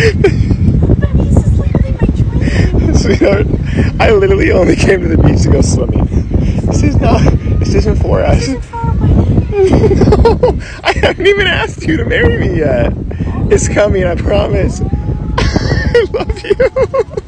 This is literally my dream. Sweetheart, I literally only came to the beach to go swimming. This isn't for us. This is for my dad. No, I haven't even asked you to marry me yet. It's coming, I promise. I love you.